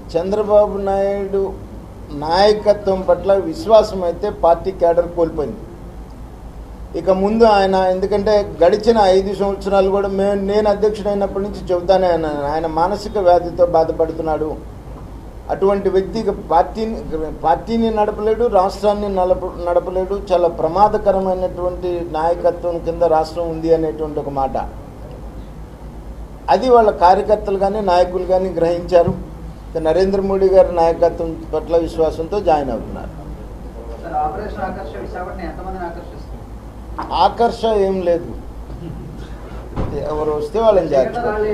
చంద్రబాబు నాయుడు నాయకత్వం పట్ల విశ్వాసం అయితే పార్టీ క్యాడర్ కోల్పోయింది. ఇక ముందు ఆయన, ఎందుకంటే గడిచిన 5 సంవత్సరాలు కూడా నేను అధ్యక్షుడైనప్పటి నుంచి చెబుతానే ఆయన మానసిక వ్యాధితో బాధపడుతున్నాడు. అటువంటి వ్యక్తి పార్టీని నడపలేడు, రాష్ట్రాన్ని నడపలేడు. చాలా ప్రమాదకరమైనటువంటి నాయకత్వం కింద రాష్ట్రం ఉంది అనేటువంటి ఒక మాట అది వాళ్ళ కార్యకర్తలు కానీ నాయకులు కానీ గ్రహించారు. నరేంద్ర మోడీ గారి నాయకత్వం పట్ల విశ్వాసంతో జాయిన్ అవుతున్నారు. ఆకర్ష ఏం లేదు, ఎవరు వస్తే వాళ్ళని చేర్చుకోవాలి.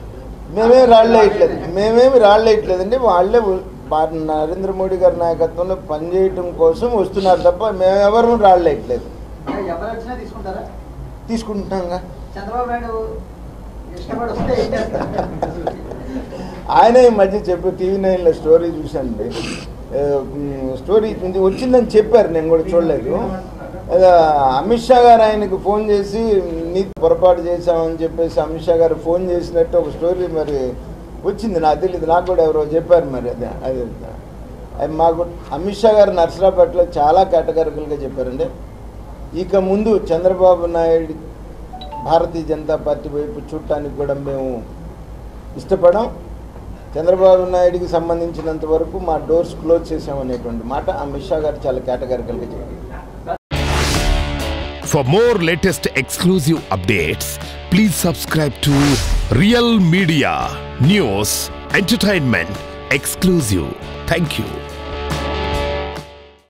మేమేమి రాళ్ళేయట్లేదండి. వాళ్ళే నరేంద్ర మోడీ గారి నాయకత్వంలో పనిచేయటం కోసం వస్తున్నారు తప్ప మేమెవరూ రాళ్ళేయట్లేదు. తీసుకుంటున్నాంగా. ఆయన ఈ మధ్య చెప్పి TV9లో స్టోరీ చూశానండి. స్టోరీ వచ్చిందని చెప్పారు, నేను కూడా చూడలేదు. అమిత్ షా గారు ఆయనకు ఫోన్ చేసి నీ పొరపాటు చేశామని చెప్పేసి అమిత్ షా గారు ఫోన్ చేసినట్టు ఒక స్టోరీ మరి వచ్చింది. నాకు తెలియదు, నాకు కూడా ఎవరో చెప్పారు. మరి అది మాకు అమిత్ షా గారు నర్సరాపేటలో చాలా కేటగిరికల్గా చెప్పారండి. ఇక ముందు చంద్రబాబు నాయుడు భారతీయ జనతా పార్టీ వైపు చూడటానికి కూడా మేము ఇష్టపడం. చంద్రబాబు నాయుడికి సంబంధించినంత వరకు మా డోర్స్ క్లోజ్ చేసామనేటువంటి మాట అమిత్ షా గారు చాలా కేటగిరికల్గా చెప్పారు. For more latest exclusive updates, please subscribe to Real Media News Entertainment Exclusive. Thank you.